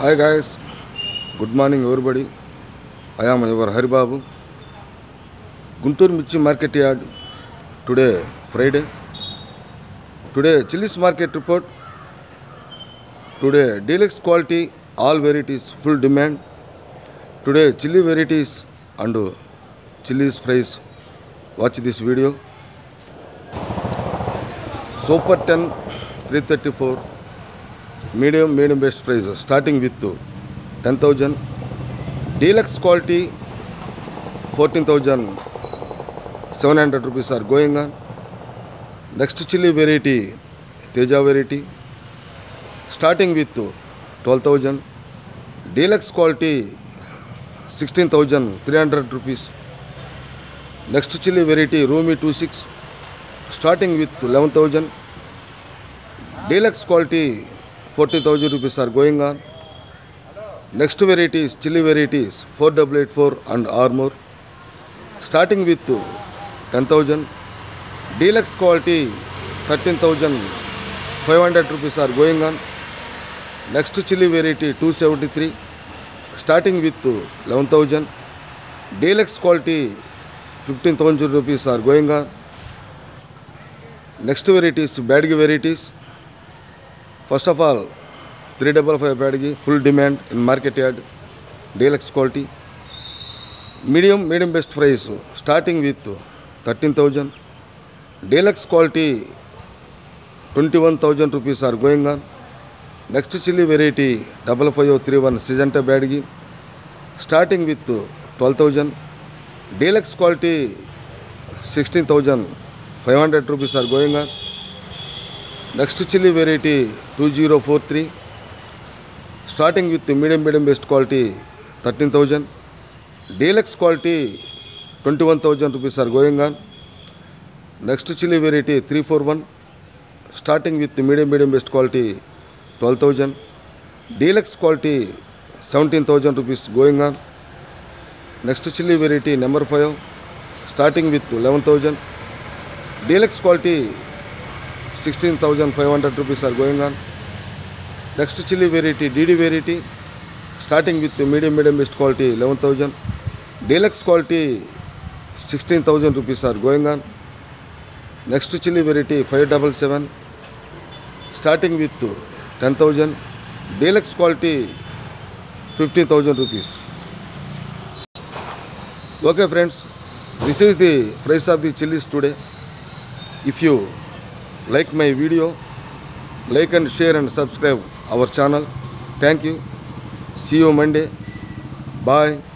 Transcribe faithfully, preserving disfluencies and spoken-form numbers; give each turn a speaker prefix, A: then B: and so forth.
A: Hi guys, good morning everybody. I am your Haribabu. Guntur Michi Market Yard. Today Friday. Today chilies market report. Today deluxe quality, all varieties full demand. Today chili varieties and chilies price. Watch this video. Super ten three thirty-four. Medium medium best price starting with ten thousand. Deluxe quality fourteen thousand seven hundred rupees are going on. Next chili variety Teja variety starting with twelve thousand. Deluxe quality sixteen thousand three hundred rupees. Next chili variety Rumi twenty-six starting with eleven thousand. Deluxe quality forty thousand rupees are going on. Next varieties, chili varieties four eight eight four and or more starting with ten thousand. Deluxe quality thirteen thousand five hundred rupees are going on. Next chili variety two seventy-three starting with eleven thousand. Deluxe quality fifteen thousand rupees are going on. Next varieties, Badgi varieties. First of all, three five five Badgi, full demand in market yard, deluxe quality. Medium, medium best price, starting with thirteen thousand. Deluxe quality, twenty-one thousand rupees are going on. Next chili variety, five five three one Syngenta Badgi, starting with twelve thousand. Deluxe quality, sixteen thousand five hundred rupees are going on. Next chili variety two zero four three starting with medium medium best quality thirteen thousand. Deluxe quality twenty-one thousand rupees are going on. Next chili variety three four one starting with medium medium best quality twelve thousand. Deluxe quality seventeen thousand rupees going on. Next chili variety number five starting with eleven thousand. Deluxe quality sixteen thousand five hundred rupees are going on. Next chili variety D D variety starting with medium medium best quality eleven thousand. Deluxe quality sixteen thousand rupees are going on. Next chili variety five seven seven starting with ten thousand. Deluxe quality fifteen thousand rupees. Okay friends, this is the price of the chilies today. If you like my video, like and share and subscribe our channel. Thank you. See you Monday. Bye.